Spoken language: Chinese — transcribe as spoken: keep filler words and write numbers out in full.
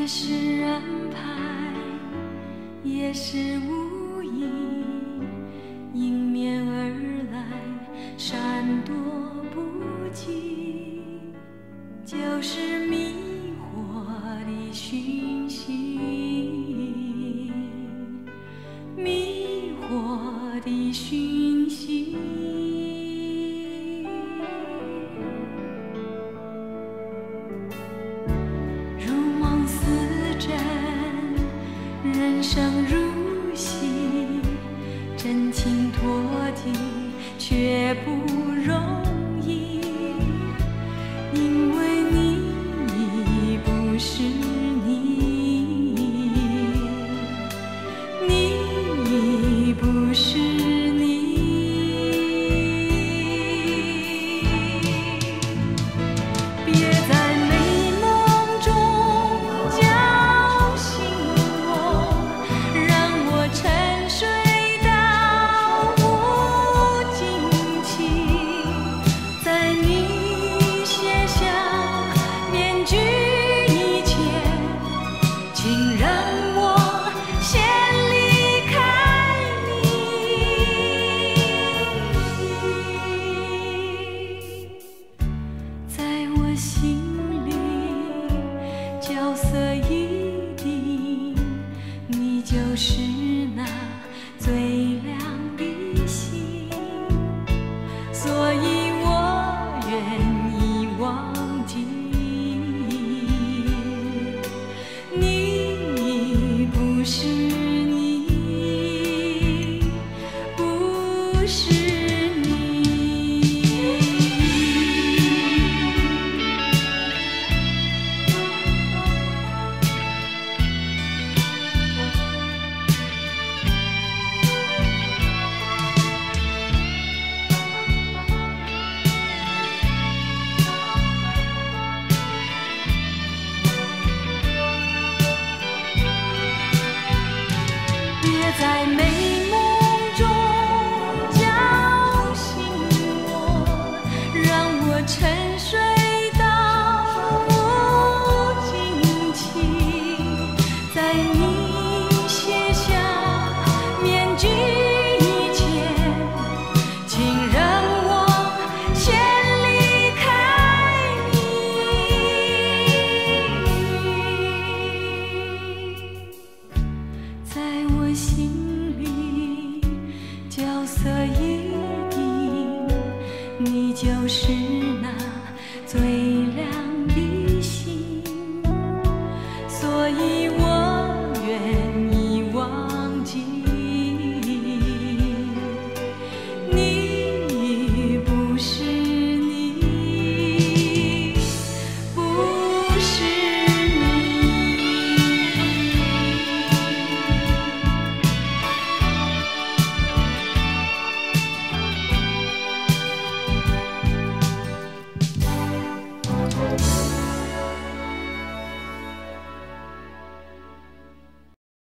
是安排，也是无意，迎面而来，闪躲不及，就是迷惑的讯息，迷惑的讯息。人生如戏，真情托底却不容易，因为你已不是你，你已不是你。别在美梦中叫醒我，让我沉睡到无尽期，在你卸下面具以前，请让我先离开你。在我心里角色已定，你就是那最亮的星，所以我愿意忘记你已不是你，不是你。别在美梦中叫醒我，让我沉睡到无尽期，在你卸下面具以前，请让我先离开你。在我心里角色已定，你就是那最